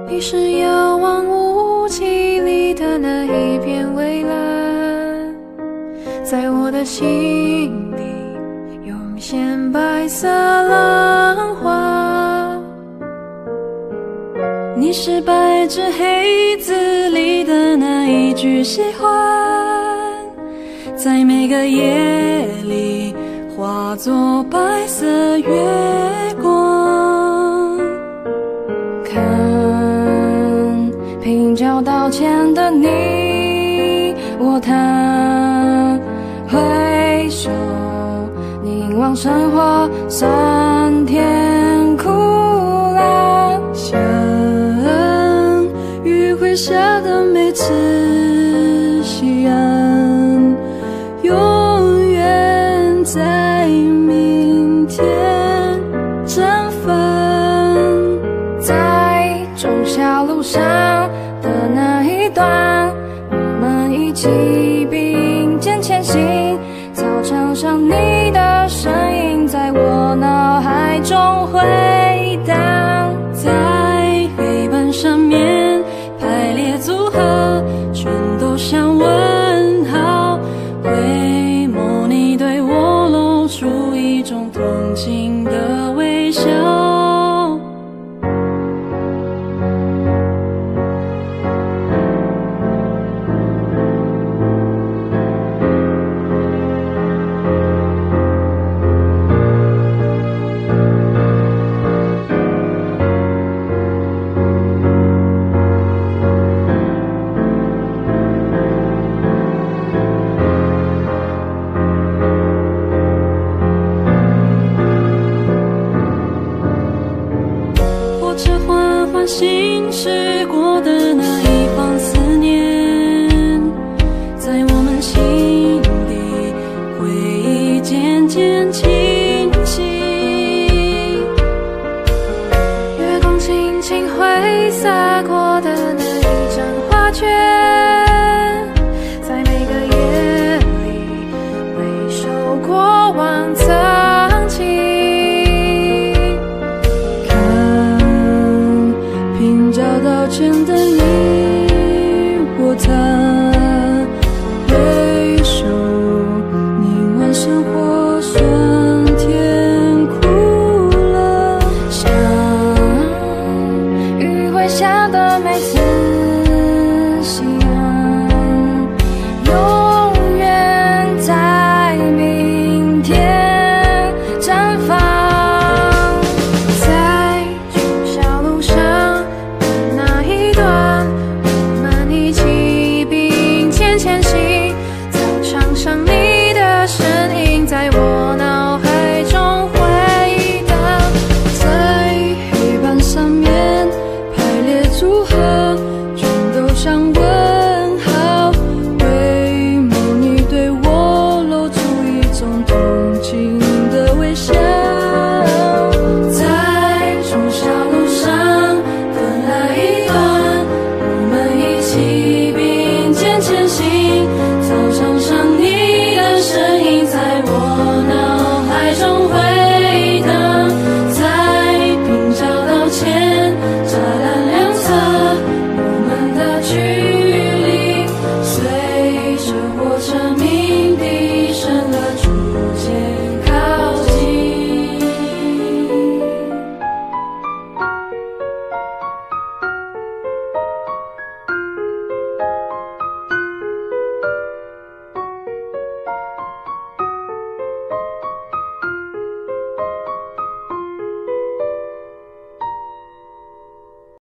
你是遥望无际里的那一片蔚蓝，在我的心里涌现白色浪花。你是白纸黑字里的那一句喜欢，在每个夜里化作白色月光。看平交道前的你，我叹回首，凝望生活酸甜苦辣，像余晖下的每次夕阳，永远在明天绽放。在忠孝路上的那一段，我们一起并肩前行，操场上你的身影在我脑海中回荡，在黑板上面排列组合，全都像问号，回眸你对我露出一种同情的微笑。行驶过的那一方思念，在我们心里回忆渐渐清晰。月光轻轻挥洒过的那一张画卷，在每个夜里回首过往曾经。交道前的你，我叹回首，凝望生活酸甜苦辣，像余晖下的每次